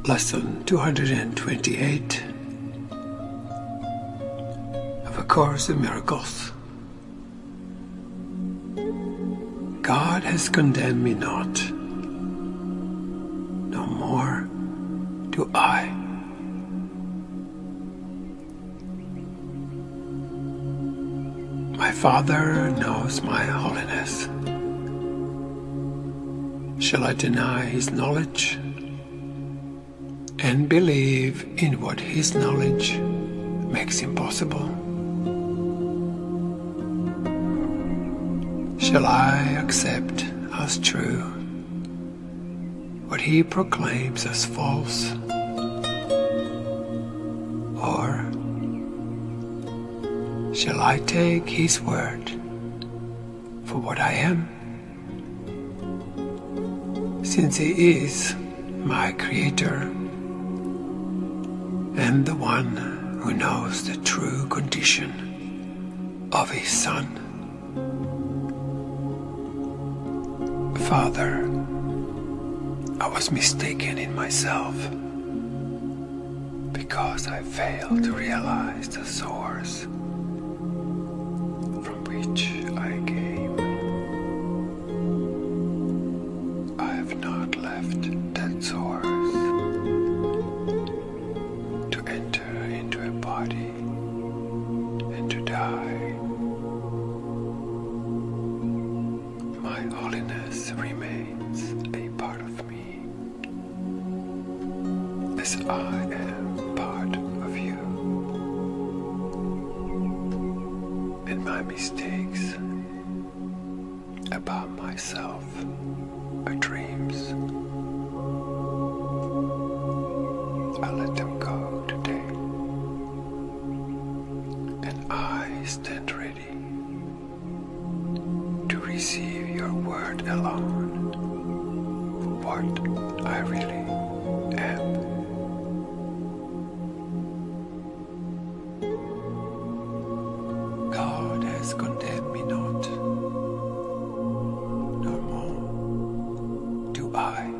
Lesson 228 of A Course in Miracles. God has condemned me not, no more do I. My Father knows my holiness. Shall I deny His knowledge and believe in what His knowledge makes impossible? Shall I accept as true what He proclaims as false? Or shall I take His word for what I am, since He is my Creator and the one who knows the true condition of His Son? Father, I was mistaken in myself because I failed to realize the source from which I came. I have not left that source to enter into a body and to die. My holiness remains a part of me, as I am part of you. And my mistakes about myself are dreams. I let them go today, and I stand ready to receive your word alone for what I really am. God has condemned me not, nor more do I.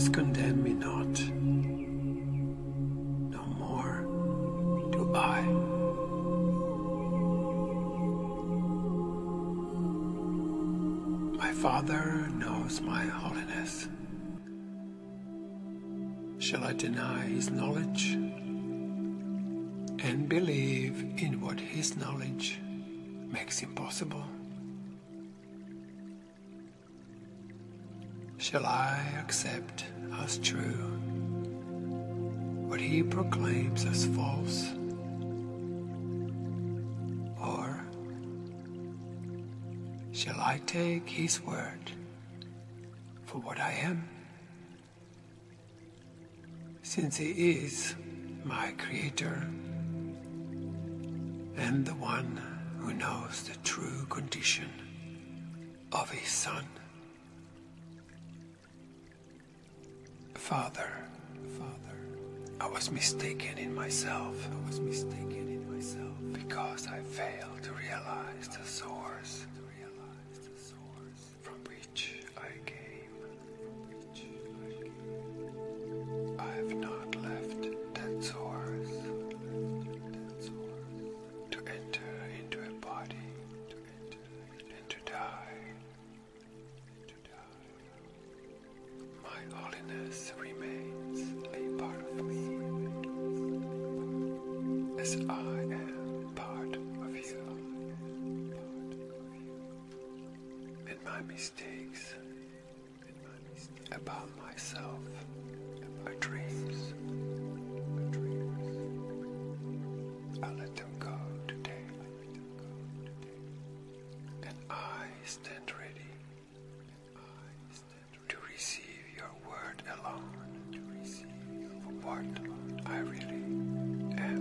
has condemned me not, no more do I. My Father knows my holiness. Shall I deny his knowledge and believe in what his knowledge makes impossible? Shall I accept as true what he proclaims as false? Or shall I take his word for what I am? Since he is my Creator and the one who knows the true condition of his Son. Father, I was mistaken in myself. Because I failed to realize the source from which I came. I have not left that source to enter into a body and to die. My holiness remains a part of me, as I am part of you. And my mistakes about myself are dreams. I let them go today. And I stand ready to receive your word alone, for what I really am.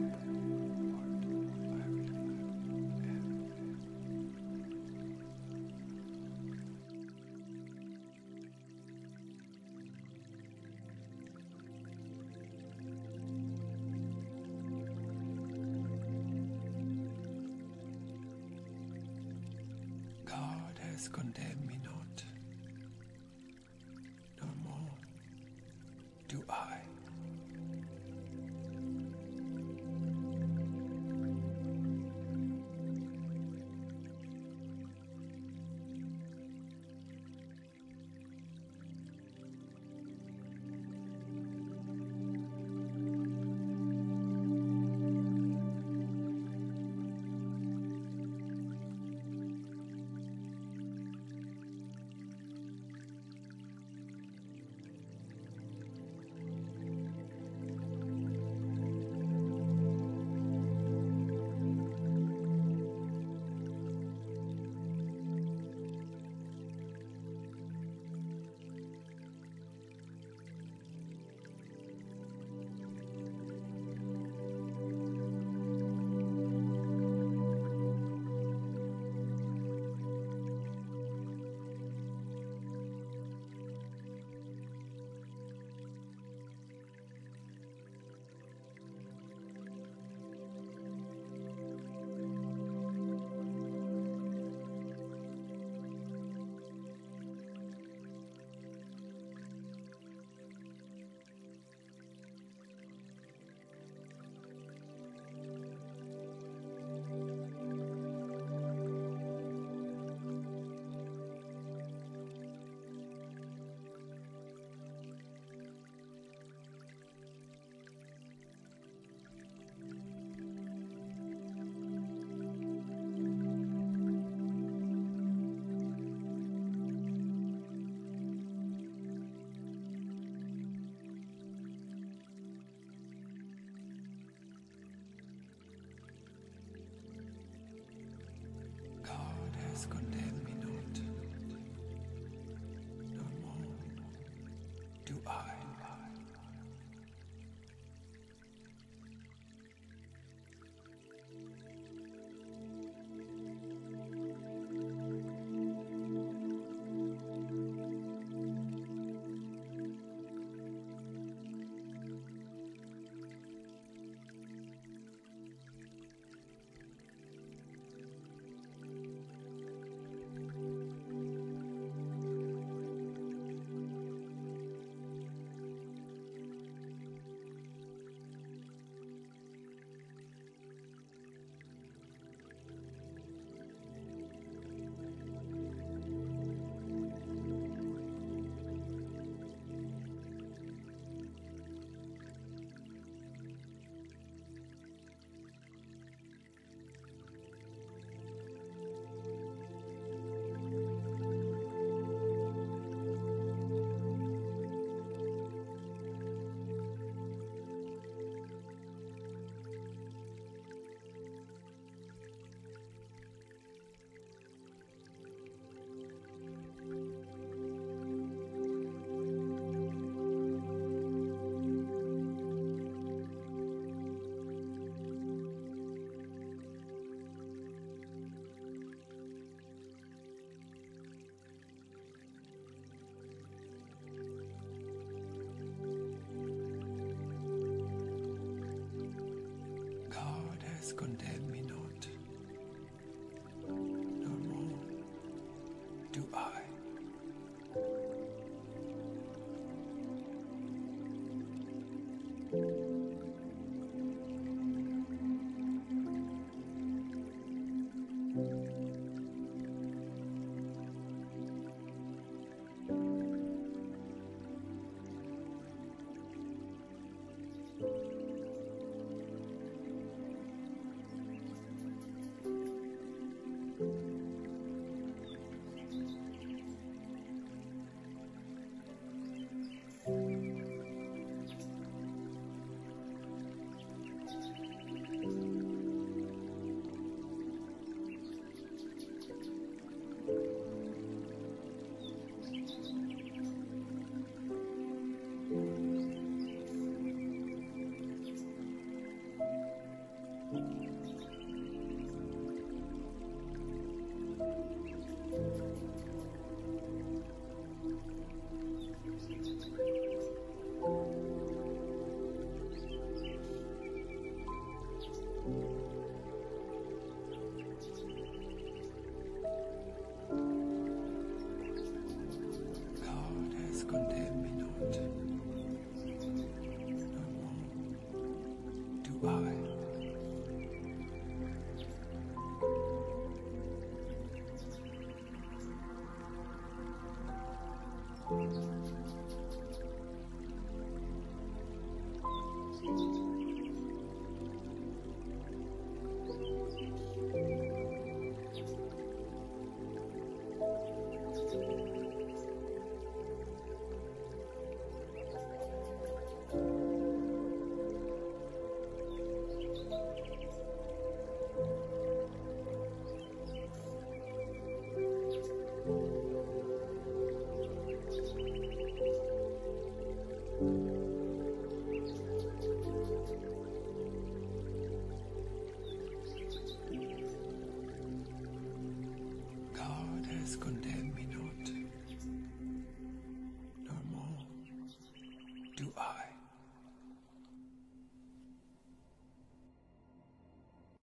God has condemned me not, no more do I. has condemned me not, no more do I. by. God has condemned me